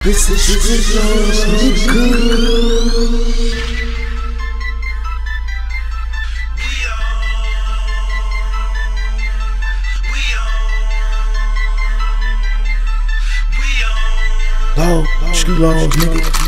This is Street Laws, nigga. Street Laws, nigga.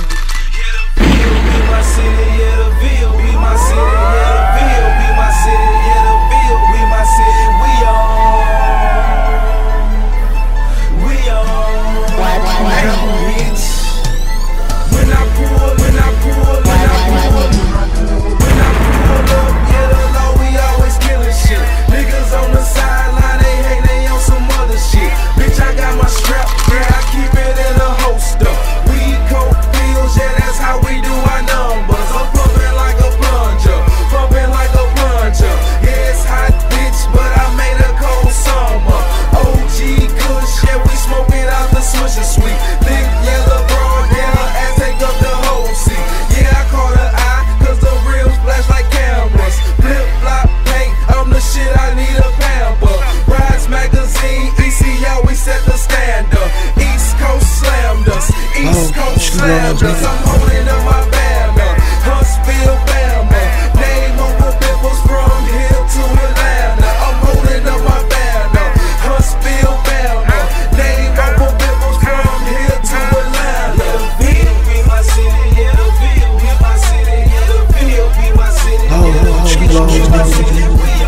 I'm holding up my banner, Huntsville, Bama. Name on the bippers from here to Atlanta. I'm holding up my banner, Huntsville, Bama. Name on the bippers from here to Atlanta. The Ville be my city, yeah, the Ville be my city, yeah, the Ville be my city, yeah, the Ville be my city.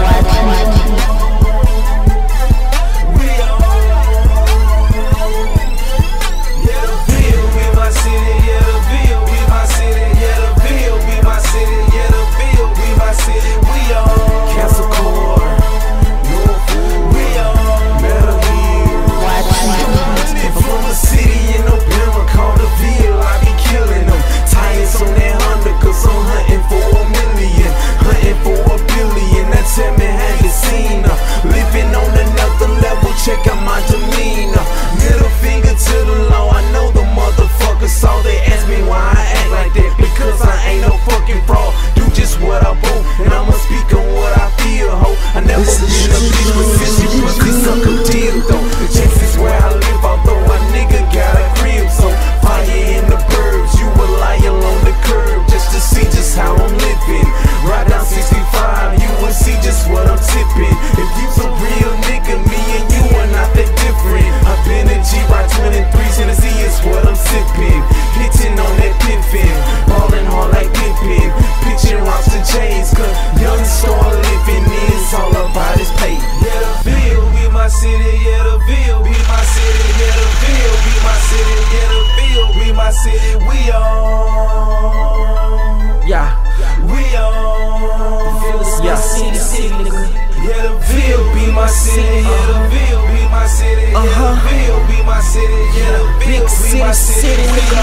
Check out my demeanor, middle finger to the law. I know the motherfuckers saw. They ask me why I act like that, because I ain't no fucking fraud. Do just what I want, and I'ma speak on what I feel, ho. I never been a bitch, but since you pussy suck a deal, though. The chances where I live, although a nigga got a crib, so fire in the burbs. You a liar on the curb, just to see just how I'm living. Ride down 65, you will see just what I'm tipping. If you's a real nigga, me and you are not that different. I've been a G-Ride 23, Tennessee is what I'm sipping. Hitting on that pimpin', ballin' hard like pimpin'. Pitching rocks and chains, cause young star living is all about his pay. Yeah, the Ville be my city, yeah, the Ville be my city, yeah, the Ville be my city, yeah, the Ville be my city. We on, yeah, we on, yeah, city, nigga. Yeah, the Ville be my city, yeah, the Ville be my city, yeah, the Ville be my city, yeah, the Ville be my city, nigga.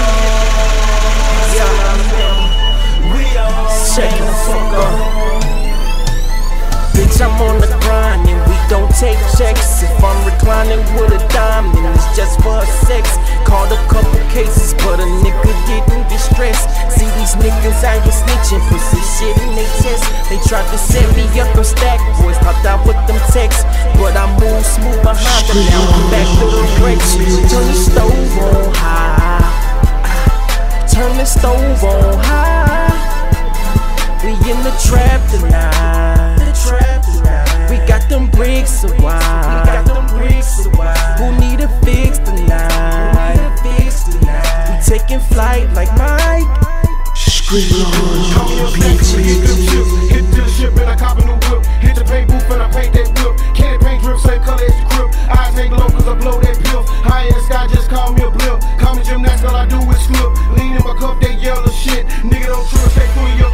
Yeah, we on. Check the fuck up. Bitch, I'm on the grind and we don't take checks. If I'm reclining with a dime, then it's just for sex. Called a couple cases, but a nigga didn't get stressed. See these niggas out here snitching, put some shit in they chest. They tried to set me up on stack, boys popped out with them texts, but I moved smooth behind them. Now I'm back to the brakes. Turn the stove on high, turn the stove on high. We in the trap tonight. We got them bricks so wide. Who need a fix tonight? We taking flight like Mike. Street Laws, call me a back, hit to the ship and I cop a new whip. Hit the paint booth and I paint that whip. Candy paint drip, same color as the crib. Eyes hang low cause I blow that pill. High in the sky, just call me a blip. Call me gymnast, all I do is slip. Lean in my cup, they yell the shit. Nigga don't trip, stay through your